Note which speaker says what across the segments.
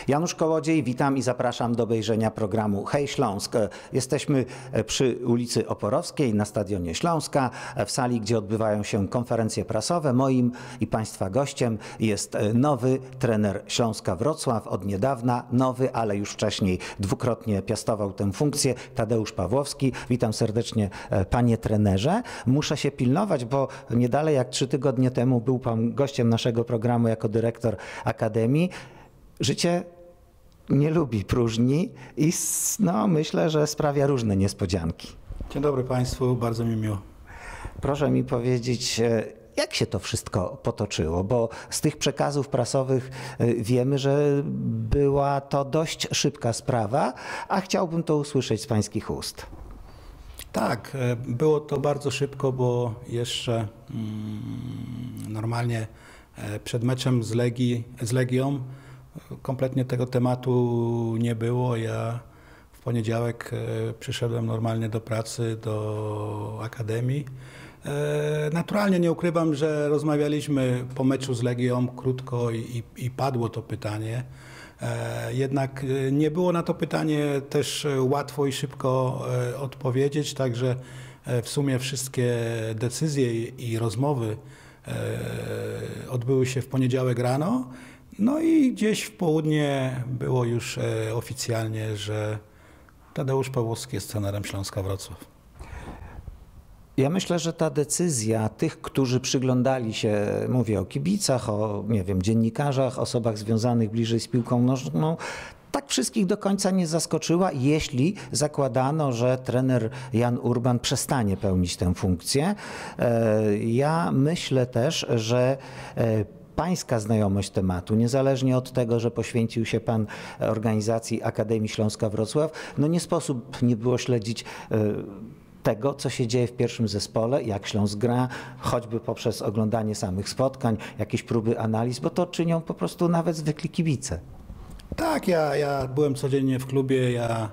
Speaker 1: Janusz Kołodziej, witam i zapraszam do obejrzenia programu Hej Śląsk. Jesteśmy przy ulicy Oporowskiej na Stadionie Śląska, w sali, gdzie odbywają się konferencje prasowe. Moim i Państwa gościem jest nowy trener Śląska Wrocław, od niedawna nowy, ale już wcześniej dwukrotnie piastował tę funkcję, Tadeusz Pawłowski. Witam serdecznie, panie trenerze. Muszę się pilnować, bo nie dalej jak 3 tygodnie temu był pan gościem naszego programu jako dyrektor Akademii. Życie nie lubi próżni i myślę, że sprawia różne niespodzianki.
Speaker 2: Dzień dobry Państwu, bardzo mi miło.
Speaker 1: Proszę mi powiedzieć, jak się to wszystko potoczyło, bo z tych przekazów prasowych wiemy, że była to dość szybka sprawa, a chciałbym to usłyszeć z pańskich ust.
Speaker 2: Tak, było to bardzo szybko, bo jeszcze normalnie przed meczem z Legią kompletnie tego tematu nie było. Ja w poniedziałek przyszedłem normalnie do pracy, do Akademii. Naturalnie nie ukrywam, że rozmawialiśmy po meczu z Legią krótko i padło to pytanie. Jednak nie było na to pytanie też łatwo i szybko odpowiedzieć, także w sumie wszystkie decyzje i rozmowy odbyły się w poniedziałek rano. No i gdzieś w południe było już oficjalnie, że Tadeusz Pawłowski jest trenerem Śląska Wrocław.
Speaker 1: Ja myślę, że ta decyzja tych, którzy przyglądali się, mówię o kibicach, o nie wiem, dziennikarzach, osobach związanych bliżej z piłką nożną, tak wszystkich do końca nie zaskoczyła, jeśli zakładano, że trener Jan Urban przestanie pełnić tę funkcję. Ja myślę też, że pańska znajomość tematu, niezależnie od tego, że poświęcił się pan organizacji Akademii Śląska Wrocław, no nie sposób nie było śledzić tego, co się dzieje w pierwszym zespole, jak Śląsk gra, choćby poprzez oglądanie samych spotkań, jakieś próby analiz, bo to czynią po prostu nawet zwykli kibice.
Speaker 2: Tak, ja byłem codziennie w klubie, ja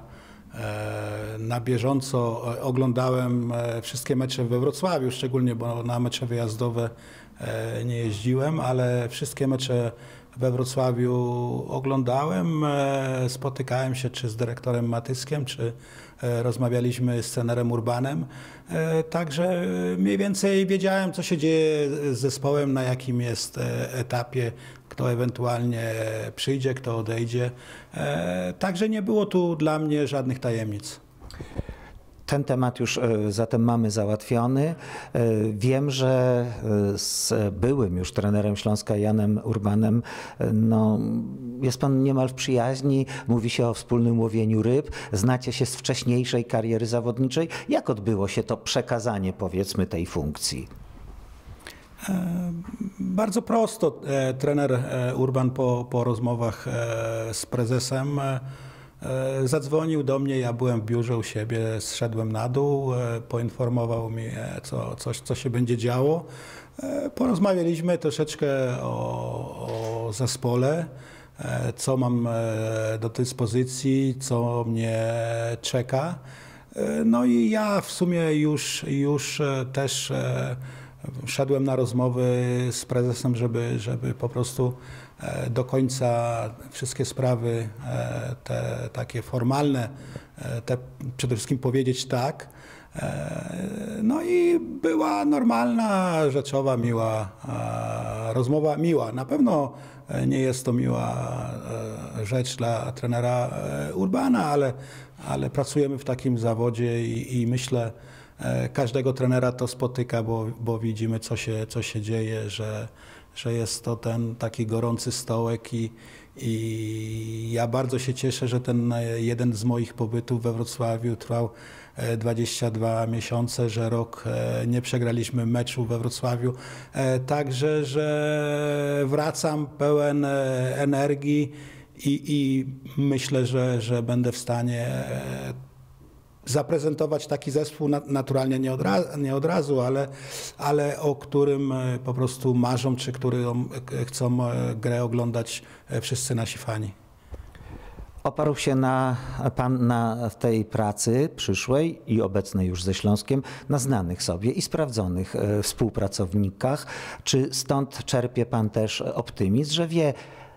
Speaker 2: na bieżąco oglądałem wszystkie mecze we Wrocławiu, szczególnie, bo na mecze wyjazdowe nie jeździłem, ale wszystkie mecze we Wrocławiu oglądałem, spotykałem się czy z dyrektorem Matyskiem, czy rozmawialiśmy z trenerem Urbanem, także mniej więcej wiedziałem, co się dzieje z zespołem, na jakim jest etapie, kto ewentualnie przyjdzie, kto odejdzie, także nie było tu dla mnie żadnych tajemnic.
Speaker 1: Ten temat już zatem mamy załatwiony. Wiem, że z byłym już trenerem Śląska Janem Urbanem jest pan niemal w przyjaźni, mówi się o wspólnym łowieniu ryb, znacie się z wcześniejszej kariery zawodniczej. Jak odbyło się to przekazanie, powiedzmy, tej funkcji?
Speaker 2: Bardzo prosto. Trener Urban po rozmowach z prezesem zadzwonił do mnie, ja byłem w biurze u siebie, zszedłem na dół, poinformował mnie, co się będzie działo. Porozmawialiśmy troszeczkę o zespole, co mam do dyspozycji, co mnie czeka. No i ja w sumie już też szedłem na rozmowy z prezesem, żeby po prostu do końca wszystkie sprawy, te takie formalne, te przede wszystkim powiedzieć tak. No i była normalna, rzeczowa, miła rozmowa, miła. Na pewno nie jest to miła rzecz dla trenera Urbana, ale pracujemy w takim zawodzie i myślę, każdego trenera to spotyka, bo widzimy, co się dzieje, że jest to ten taki gorący stołek i ja bardzo się cieszę, że ten jeden z moich pobytów we Wrocławiu trwał 22 miesiące, że rok nie przegraliśmy meczu we Wrocławiu, także, że wracam pełen energii i myślę, że będę w stanie zaprezentować taki zespół, naturalnie nie od razu, ale o którym po prostu marzą, czy który chcą grę oglądać wszyscy nasi fani.
Speaker 1: Oparł się pan w tej pracy przyszłej i obecnej już ze Śląskiem na znanych sobie i sprawdzonych współpracownikach. Czy stąd czerpie pan też optymizm, że wie,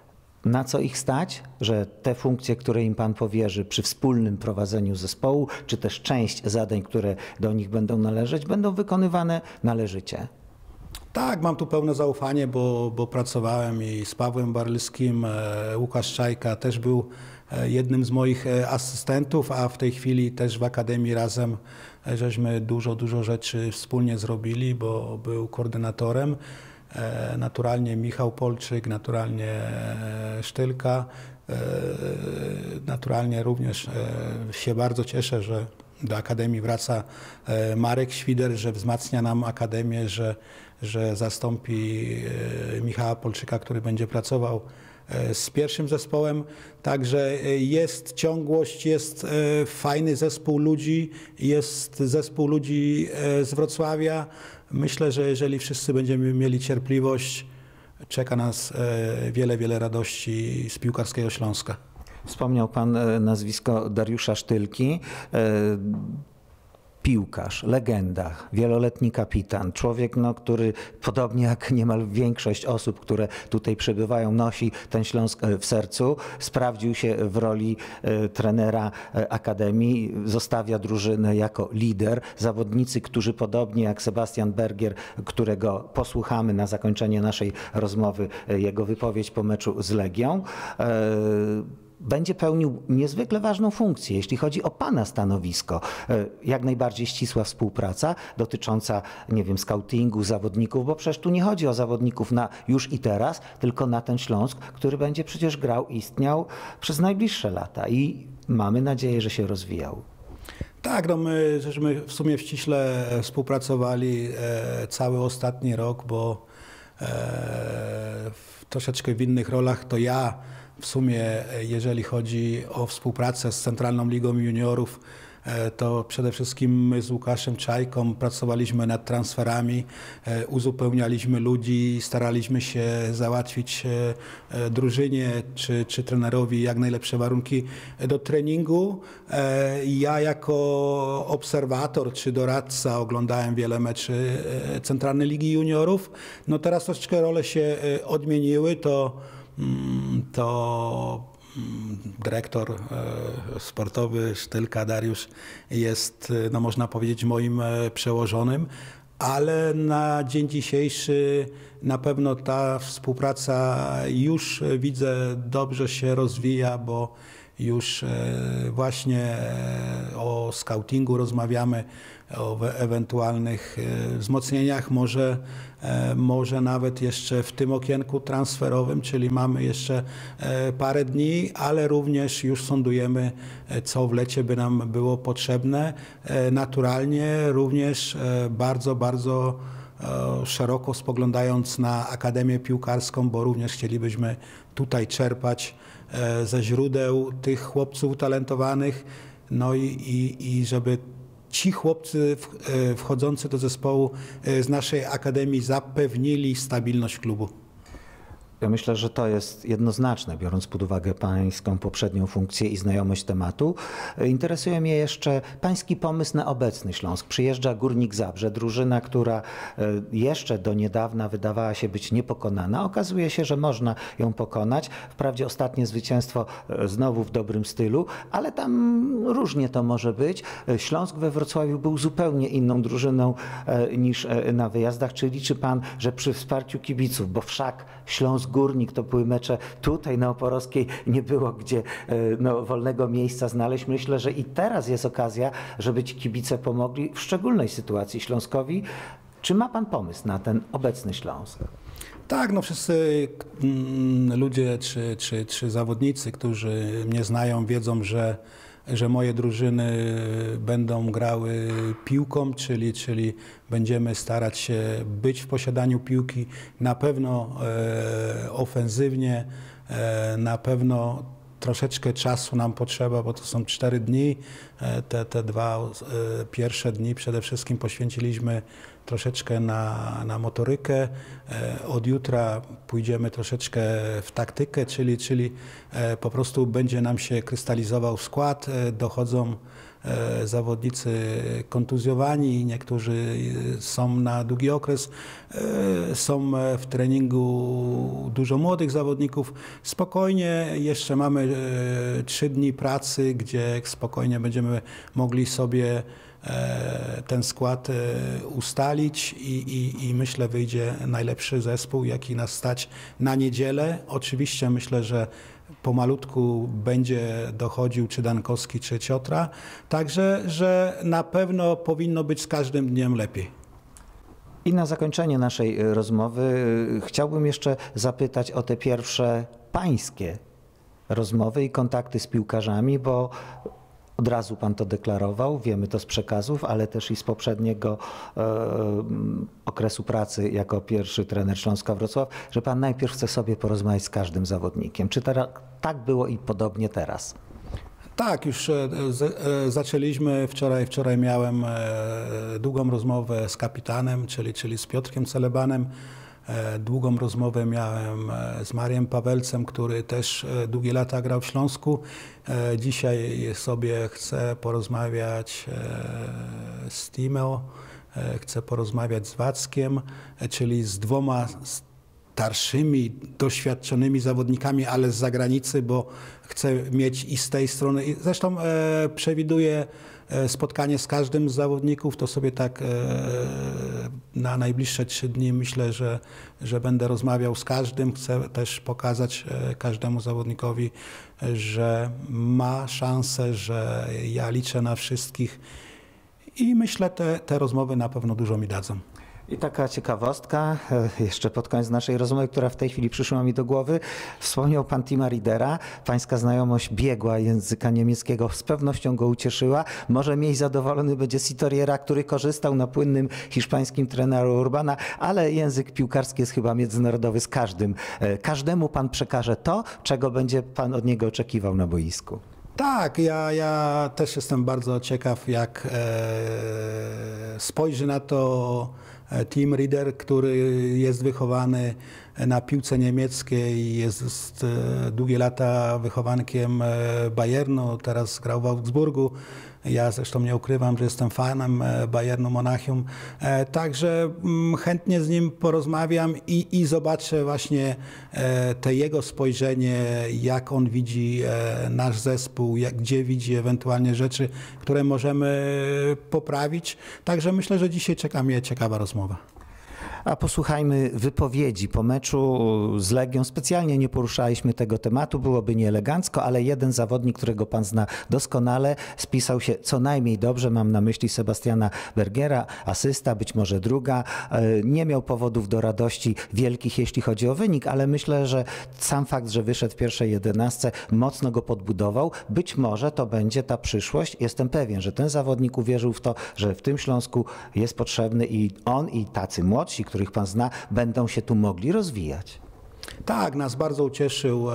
Speaker 1: na co ich stać, że te funkcje, które im pan powierzy przy wspólnym prowadzeniu zespołu, czy też część zadań, które do nich będą należeć, będą wykonywane należycie?
Speaker 2: Tak, mam tu pełne zaufanie, bo pracowałem i z Pawłem Barlskim, Łukasz Czajka też był jednym z moich asystentów, a w tej chwili też w Akademii razem żeśmy dużo rzeczy wspólnie zrobili, bo był koordynatorem. Naturalnie Michał Polczyk, naturalnie Sztylka, naturalnie również się bardzo cieszę, że do Akademii wraca Marek Świder, że wzmacnia nam Akademię, że zastąpi Michała Polczyka, który będzie pracował z pierwszym zespołem. Także jest ciągłość, jest fajny zespół ludzi, jest zespół ludzi z Wrocławia. Myślę, że jeżeli wszyscy będziemy mieli cierpliwość, czeka nas wiele radości z piłkarskiego Śląska.
Speaker 1: Wspomniał pan nazwisko Dariusza Sztylki. Piłkarz, legenda, wieloletni kapitan, człowiek, który podobnie jak niemal większość osób, które tutaj przebywają, nosi ten Śląsk w sercu. Sprawdził się w roli trenera Akademii, zostawia drużynę jako lider. Zawodnicy, którzy podobnie jak Sebastian Bergier, którego posłuchamy na zakończenie naszej rozmowy, jego wypowiedź po meczu z Legią, będzie pełnił niezwykle ważną funkcję, jeśli chodzi o pana stanowisko. Jak najbardziej ścisła współpraca dotycząca, nie wiem, skautingu, zawodników, bo przecież tu nie chodzi o zawodników na już i teraz, tylko na ten Śląsk, który będzie przecież grał, istniał przez najbliższe lata i mamy nadzieję, że się rozwijał.
Speaker 2: Tak, my żeśmy w sumie ściśle współpracowali cały ostatni rok, bo troszeczkę w innych rolach to ja w sumie, jeżeli chodzi o współpracę z Centralną Ligą Juniorów, to przede wszystkim my z Łukaszem Czajką pracowaliśmy nad transferami, uzupełnialiśmy ludzi, staraliśmy się załatwić drużynie czy trenerowi jak najlepsze warunki do treningu. Ja jako obserwator czy doradca oglądałem wiele meczy Centralnej Ligi Juniorów. No teraz troszeczkę role się odmieniły, to dyrektor sportowy Sztylka Dariusz jest, można powiedzieć, moim przełożonym, ale na dzień dzisiejszy na pewno ta współpraca już widzę dobrze się rozwija, bo już właśnie o scoutingu rozmawiamy, o ewentualnych wzmocnieniach, może nawet jeszcze w tym okienku transferowym, czyli mamy jeszcze parę dni, ale również już sądujemy, co w lecie by nam było potrzebne. Naturalnie również bardzo szeroko spoglądając na Akademię Piłkarską, bo również chcielibyśmy tutaj czerpać ze źródeł tych chłopców utalentowanych, i żeby ci chłopcy wchodzący do zespołu z naszej Akademii zapewnili stabilność klubu.
Speaker 1: Ja myślę, że to jest jednoznaczne, biorąc pod uwagę pańską poprzednią funkcję i znajomość tematu. Interesuje mnie jeszcze pański pomysł na obecny Śląsk. Przyjeżdża Górnik Zabrze, drużyna, która jeszcze do niedawna wydawała się być niepokonana. Okazuje się, że można ją pokonać. Wprawdzie ostatnie zwycięstwo znowu w dobrym stylu, ale tam różnie to może być. Śląsk we Wrocławiu był zupełnie inną drużyną niż na wyjazdach. Czy liczy pan, że przy wsparciu kibiców, bo wszak Śląsk Górnik to były mecze tutaj na Oporowskiej, nie było gdzie wolnego miejsca znaleźć. Myślę, że i teraz jest okazja, żeby ci kibice pomogli w szczególnej sytuacji Śląskowi. Czy ma pan pomysł na ten obecny Śląsk?
Speaker 2: Tak, wszyscy ludzie czy zawodnicy, którzy mnie znają, wiedzą, że moje drużyny będą grały piłką, czyli będziemy starać się być w posiadaniu piłki, na pewno ofensywnie, na pewno troszeczkę czasu nam potrzeba, bo to są 4 dni. Te 2 pierwsze dni przede wszystkim poświęciliśmy troszeczkę na motorykę. Od jutra pójdziemy troszeczkę w taktykę, czyli po prostu będzie nam się krystalizował skład. Dochodzą zawodnicy kontuzjowani, niektórzy są na długi okres, są w treningu dużo młodych zawodników. Spokojnie, jeszcze mamy 3 dni pracy, gdzie spokojnie będziemy mogli sobie ten skład ustalić i myślę wyjdzie najlepszy zespół, jaki nas stać na niedzielę. Oczywiście myślę, że pomalutku będzie dochodził czy Dankowski, czy Ciotra, także że na pewno powinno być z każdym dniem lepiej.
Speaker 1: I na zakończenie naszej rozmowy chciałbym jeszcze zapytać o te pierwsze pańskie rozmowy i kontakty z piłkarzami, bo od razu pan to deklarował, wiemy to z przekazów, ale też i z poprzedniego okresu pracy jako pierwszy trener Śląska Wrocław, że pan najpierw chce sobie porozmawiać z każdym zawodnikiem. Czy tak było i podobnie teraz?
Speaker 2: Tak, już zaczęliśmy wczoraj miałem długą rozmowę z kapitanem, czyli z Piotrkiem Celebanem. Długą rozmowę miałem z Mariem Pawelcem, który też długie lata grał w Śląsku. Dzisiaj sobie chcę porozmawiać z Timo, chcę porozmawiać z Wackiem, czyli z 2 starszymi, doświadczonymi zawodnikami, ale z zagranicy, bo chcę mieć i z tej strony. Zresztą przewiduję spotkanie z każdym z zawodników, to sobie tak na najbliższe 3 dni myślę, że będę rozmawiał z każdym. Chcę też pokazać każdemu zawodnikowi, że ma szansę, że ja liczę na wszystkich i myślę, te rozmowy na pewno dużo mi dadzą.
Speaker 1: I taka ciekawostka, jeszcze pod koniec naszej rozmowy, która w tej chwili przyszła mi do głowy. Wspomniał pan Tima Riedera. Pańska znajomość biegła języka niemieckiego z pewnością go ucieszyła. Może mniej zadowolony będzie z Itoriera, który korzystał na płynnym hiszpańskim treneru Urbana, ale język piłkarski jest chyba międzynarodowy z każdym. Każdemu pan przekaże to, czego będzie pan od niego oczekiwał na boisku.
Speaker 2: Tak, ja też jestem bardzo ciekaw, jak spojrzy na to Tim Rieder, który jest wychowany na piłce niemieckiej, jest długie lata wychowankiem Bayernu, teraz grał w Augsburgu. Ja zresztą nie ukrywam, że jestem fanem Bayernu Monachium, także chętnie z nim porozmawiam i zobaczę właśnie te jego spojrzenie, jak on widzi nasz zespół, gdzie widzi ewentualnie rzeczy, które możemy poprawić. Także myślę, że dzisiaj czeka mnie ciekawa rozmowa.
Speaker 1: A posłuchajmy wypowiedzi po meczu z Legią. Specjalnie nie poruszaliśmy tego tematu, byłoby nieelegancko, ale jeden zawodnik, którego pan zna doskonale, spisał się co najmniej dobrze. Mam na myśli Sebastiana Bergera, asysta, być może druga. Nie miał powodów do radości wielkich, jeśli chodzi o wynik, ale myślę, że sam fakt, że wyszedł w pierwszej 11, mocno go podbudował. Być może to będzie ta przyszłość. Jestem pewien, że ten zawodnik uwierzył w to, że w tym Śląsku jest potrzebny i on, i tacy młodsi, których pan zna, będą się tu mogli rozwijać.
Speaker 2: Tak, nas bardzo ucieszył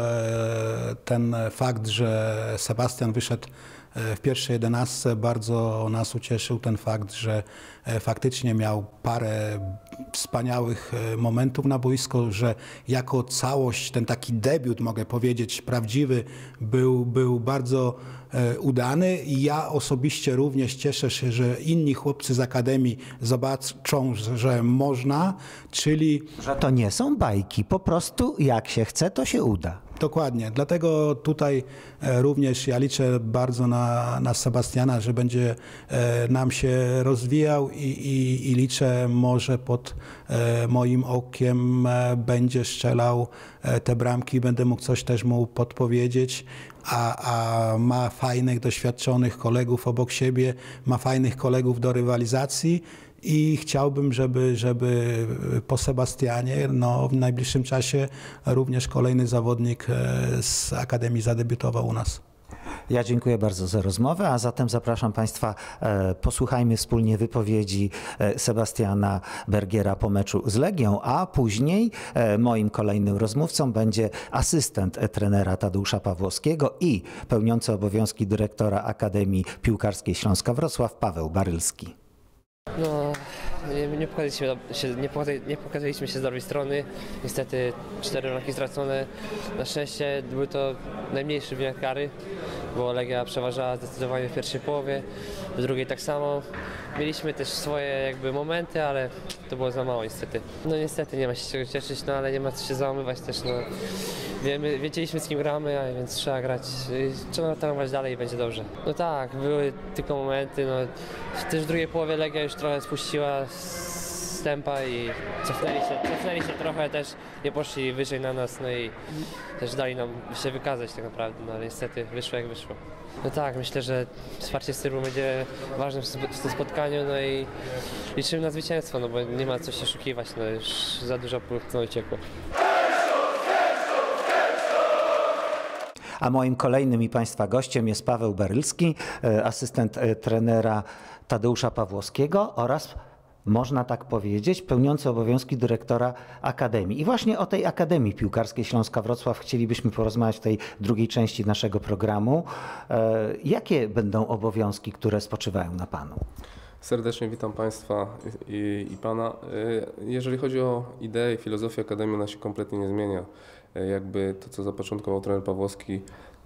Speaker 2: ten fakt, że Sebastian wyszedł w pierwszej 11. Bardzo nas ucieszył ten fakt, że faktycznie miał parę wspaniałych momentów na boisku, że jako całość ten taki debiut, mogę powiedzieć, prawdziwy, był bardzo udany i ja osobiście również cieszę się, że inni chłopcy z Akademii zobaczą, że można, czyli...
Speaker 1: Że to nie są bajki, po prostu jak się chce, to się uda.
Speaker 2: Dokładnie, dlatego tutaj również ja liczę bardzo na Sebastiana, że będzie nam się rozwijał i liczę, może pod moim okiem będzie strzelał te bramki, będę mógł coś też mu podpowiedzieć, a ma fajnych, doświadczonych kolegów obok siebie, ma fajnych kolegów do rywalizacji. I chciałbym, żeby po Sebastianie w najbliższym czasie również kolejny zawodnik z Akademii zadebiutował u nas.
Speaker 1: Ja dziękuję bardzo za rozmowę, a zatem zapraszam Państwa, posłuchajmy wspólnie wypowiedzi Sebastiana Bergera po meczu z Legią, a później moim kolejnym rozmówcą będzie asystent trenera Tadeusza Pawłowskiego i pełniący obowiązki dyrektora Akademii Piłkarskiej Śląska Wrocław Paweł Barylski.
Speaker 3: No, nie pokazaliśmy się z dobrej strony. Niestety 4 bramki stracone. Na szczęście był to najmniejszy wymiar kary, bo Legia przeważała zdecydowanie w pierwszej połowie, w drugiej tak samo. Mieliśmy też swoje jakby momenty, ale to było za mało niestety. No niestety nie ma się czego cieszyć, no ale nie ma co się załamywać też. No. Wiedzieliśmy z kim gramy, a więc trzeba grać, trzeba trenować dalej i będzie dobrze. No tak, były tylko momenty, no też w drugiej połowie Legia już trochę spuściła z tempa i cofnęli się trochę, też nie poszli wyżej na nas, no i też dali nam się wykazać tak naprawdę, no ale niestety wyszło jak wyszło. No tak, myślę, że wsparcie z tyłu będzie ważne w tym spotkaniu, no i liczymy na zwycięstwo, no bo nie ma co się oszukiwać, no już za dużo punktów uciekło.
Speaker 1: A moim kolejnym i Państwa gościem jest Paweł Berylski, asystent trenera Tadeusza Pawłowskiego oraz, można tak powiedzieć, pełniący obowiązki dyrektora Akademii. I właśnie o tej Akademii Piłkarskiej Śląska Wrocław chcielibyśmy porozmawiać w tej drugiej części naszego programu. Jakie będą obowiązki, które spoczywają na Panu?
Speaker 4: Serdecznie witam Państwa i Pana. Jeżeli chodzi o ideę i filozofię Akademii, ona się kompletnie nie zmienia. Jakby to, co zapoczątkował trener Pawłowski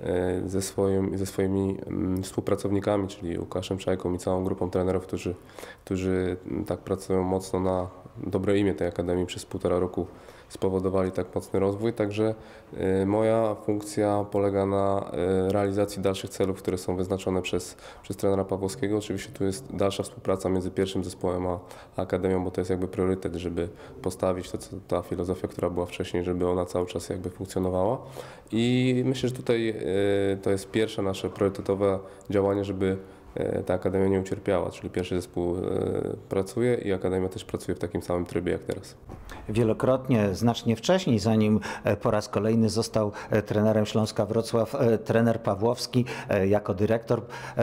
Speaker 4: ze swoimi współpracownikami, czyli Łukaszem Czajką i całą grupą trenerów, którzy tak pracują mocno na dobre imię tej Akademii przez 1,5 roku, spowodowali tak mocny rozwój. Także moja funkcja polega na realizacji dalszych celów, które są wyznaczone przez trenera Pawłowskiego. Oczywiście tu jest dalsza współpraca między pierwszym zespołem a Akademią, bo to jest jakby priorytet, żeby postawić ta filozofia, która była wcześniej, żeby ona cały czas jakby funkcjonowała. I myślę, że tutaj to jest pierwsze nasze priorytetowe działanie, żeby ta Akademia nie ucierpiała, czyli pierwszy zespół pracuje i Akademia też pracuje w takim samym trybie jak teraz.
Speaker 1: Wielokrotnie, znacznie wcześniej, zanim po raz kolejny został trenerem Śląska Wrocław, trener Pawłowski jako dyrektor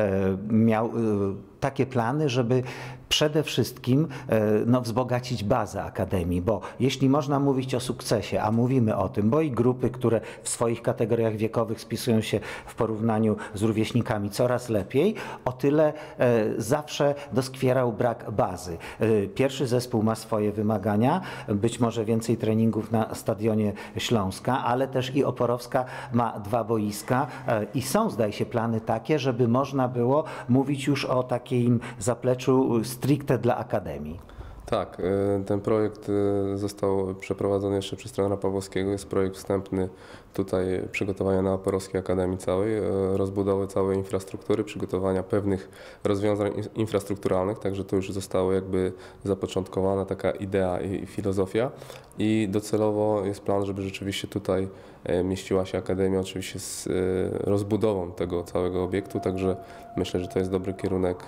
Speaker 1: miał takie plany, żeby przede wszystkim wzbogacić bazę Akademii, bo jeśli można mówić o sukcesie, a mówimy o tym, bo i grupy, które w swoich kategoriach wiekowych spisują się w porównaniu z rówieśnikami coraz lepiej, o tyle zawsze doskwierał brak bazy. Pierwszy zespół ma swoje wymagania, być może więcej treningów na Stadionie Śląska, ale też i Oporowska ma 2 boiska i są, zdaje się, plany takie, żeby można było mówić już o takim zapleczu stricte dla Akademii.
Speaker 4: Tak, ten projekt został przeprowadzony jeszcze przez trenera Pawłowskiego. Jest projekt wstępny tutaj przygotowania na Oporowskiej Akademii całej, rozbudowy całej infrastruktury, przygotowania pewnych rozwiązań infrastrukturalnych, także to już zostało jakby zapoczątkowana taka idea i filozofia i docelowo jest plan, żeby rzeczywiście tutaj mieściła się Akademia, oczywiście z rozbudową tego całego obiektu, także myślę, że to jest dobry kierunek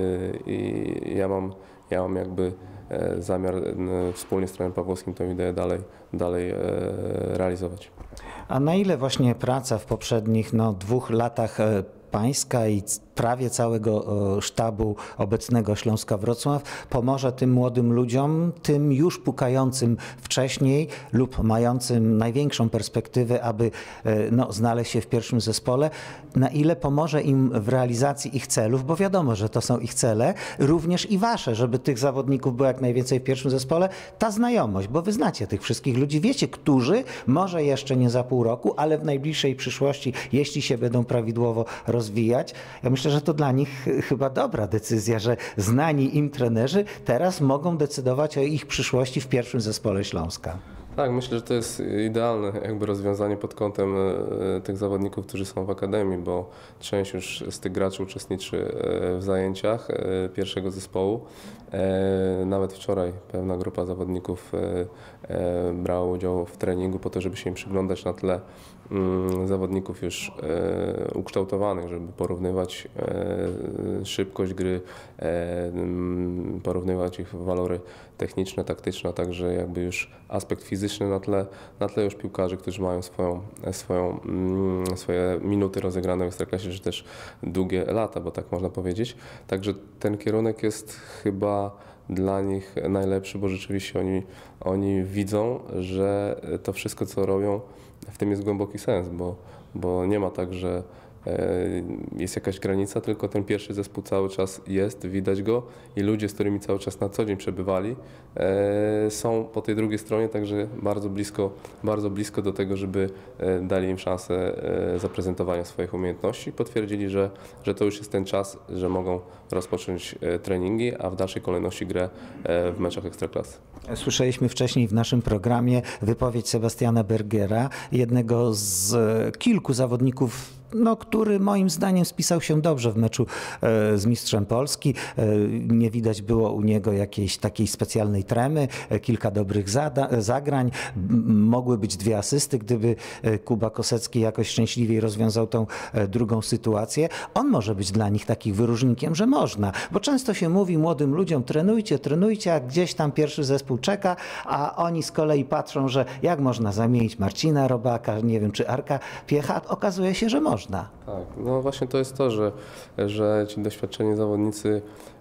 Speaker 4: i ja mam jakby zamiar wspólnie z trenerem Pawłowskim tę ideę dalej realizować.
Speaker 1: A na ile właśnie praca w poprzednich 2 latach pańska i prawie całego sztabu obecnego Śląska Wrocław pomoże tym młodym ludziom, tym już pukającym wcześniej lub mającym największą perspektywę, aby znaleźć się w pierwszym zespole, na ile pomoże im w realizacji ich celów, bo wiadomo, że to są ich cele, również i wasze, żeby tych zawodników było jak najwięcej w pierwszym zespole, ta znajomość, bo wy znacie tych wszystkich ludzi, wiecie, którzy może jeszcze nie za pół roku, ale w najbliższej przyszłości, jeśli się będą prawidłowo rozwijać, ja myślę, że to dla nich chyba dobra decyzja, że znani im trenerzy teraz mogą decydować o ich przyszłości w pierwszym zespole Śląska.
Speaker 4: Tak, myślę, że to jest idealne jakby rozwiązanie pod kątem tych zawodników, którzy są w Akademii, bo część już z tych graczy uczestniczy w zajęciach pierwszego zespołu. Nawet wczoraj pewna grupa zawodników brała udział w treningu po to, żeby się im przyglądać na tle zawodników już ukształtowanych, żeby porównywać szybkość gry, porównywać ich walory techniczne, taktyczne, a także jakby już aspekt fizyczny na tle już piłkarzy, którzy mają swoje minuty rozegrane w Ekstraklasie, czy też długie lata, bo tak można powiedzieć. Także ten kierunek jest chyba dla nich najlepszy, bo rzeczywiście oni widzą, że to wszystko, co robią, w tym jest głęboki sens, bo nie ma tak, że jest jakaś granica, tylko ten pierwszy zespół cały czas jest, widać go i ludzie, z którymi cały czas na co dzień przebywali, są po tej drugiej stronie, także bardzo blisko do tego, żeby dali im szansę zaprezentowania swoich umiejętności. Potwierdzili, że to już jest ten czas, że mogą rozpocząć treningi, a w dalszej kolejności grę w meczach Ekstraklasy.
Speaker 1: Słyszeliśmy wcześniej w naszym programie wypowiedź Sebastiana Bergera, jednego z kilku zawodników, który moim zdaniem spisał się dobrze w meczu z mistrzem Polski. Nie widać było u niego jakiejś takiej specjalnej tremy, kilka dobrych zagrań. Mogły być 2 asysty, gdyby Kuba Kosecki jakoś szczęśliwiej rozwiązał tą drugą sytuację. On może być dla nich takim wyróżnikiem, że można, bo często się mówi młodym ludziom trenujcie, a gdzieś tam pierwszy zespół czeka, a oni z kolei patrzą, że jak można zamienić Marcina Robaka, nie wiem, czy Arka Piecha. Okazuje się, że można.
Speaker 4: Tak, no właśnie to jest to, że ci doświadczeni zawodnicy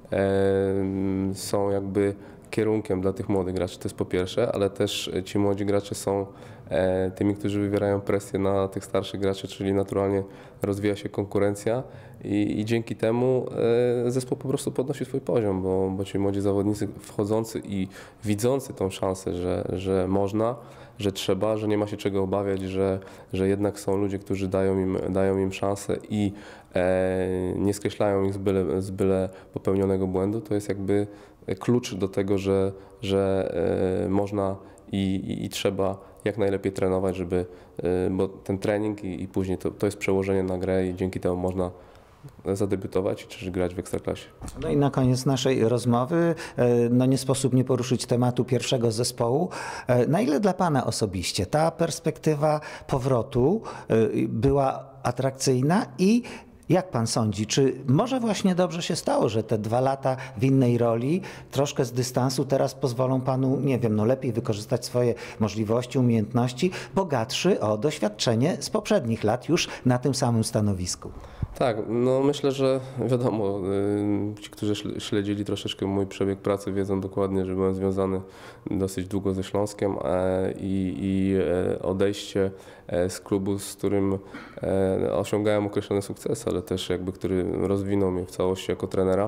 Speaker 4: są jakby kierunkiem dla tych młodych graczy, to jest po pierwsze, ale też ci młodzi gracze są tymi, którzy wywierają presję na tych starszych graczy, czyli naturalnie rozwija się konkurencja i dzięki temu zespół po prostu podnosi swój poziom, bo ci młodzi zawodnicy wchodzący i widzący tą szansę, że można, że trzeba, że nie ma się czego obawiać, że jednak są ludzie, którzy dają im szansę i nie skreślają ich z byle popełnionego błędu, to jest jakby klucz do tego, że można i trzeba jak najlepiej trenować, bo ten trening i później to jest przełożenie na grę i dzięki temu można zadebiutować czy grać w Ekstraklasie.
Speaker 1: No i na koniec naszej rozmowy nie sposób nie poruszyć tematu pierwszego zespołu. Na ile dla Pana osobiście ta perspektywa powrotu była atrakcyjna i jak Pan sądzi, czy może właśnie dobrze się stało, że te 2 lata w innej roli, troszkę z dystansu teraz pozwolą Panu, nie wiem, lepiej wykorzystać swoje możliwości, umiejętności, bogatszy o doświadczenie z poprzednich lat już na tym samym stanowisku?
Speaker 4: Tak, myślę, że wiadomo, ci, którzy śledzili troszeczkę mój przebieg pracy, wiedzą dokładnie, że byłem związany dosyć długo ze Śląskiem i odejście z klubu, z którym osiągałem określone sukcesy, ale też który rozwinął mnie w całości jako trenera.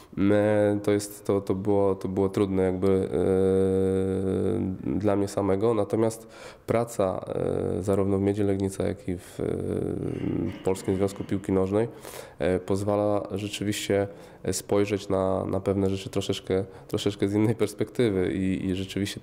Speaker 4: To było trudne dla mnie samego, natomiast praca zarówno w Miedzie Legnica, jak i w Polskim Związku Piłki Nożnej pozwala rzeczywiście spojrzeć na pewne rzeczy troszeczkę z innej perspektywy i rzeczywiście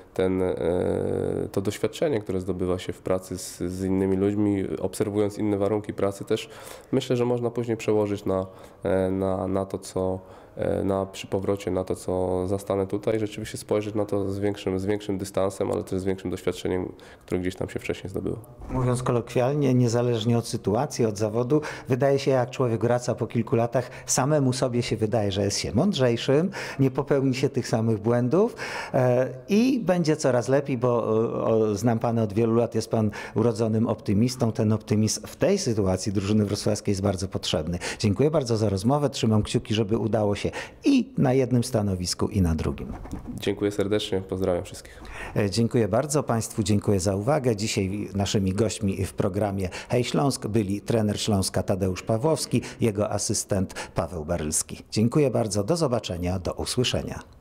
Speaker 4: to doświadczenie, które zdobywa się w pracy z innymi ludźmi, obserwując inne warunki pracy, też myślę, że można później przełożyć na to, co przy powrocie na to, co zastanę tutaj, rzeczywiście spojrzeć na to z większym dystansem, ale też z większym doświadczeniem, które gdzieś tam się wcześniej zdobyło.
Speaker 1: Mówiąc kolokwialnie, niezależnie od sytuacji, od zawodu, wydaje się, jak człowiek wraca po kilku latach, samemu sobie się wydaje, że jest się mądrzejszym, nie popełni się tych samych błędów i będzie coraz lepiej, bo znam Pana od wielu lat, jest Pan urodzonym optymistą. Ten optymizm w tej sytuacji drużyny wrocławskiej jest bardzo potrzebny. Dziękuję bardzo za rozmowę, trzymam kciuki, żeby udało się i na jednym stanowisku, i na drugim.
Speaker 4: Dziękuję serdecznie, pozdrawiam wszystkich.
Speaker 1: Dziękuję bardzo Państwu, dziękuję za uwagę. Dzisiaj naszymi gośćmi w programie Hej Śląsk byli trener Śląska Tadeusz Pawłowski, jego asystent Paweł Barylski. Dziękuję bardzo, do zobaczenia, do usłyszenia.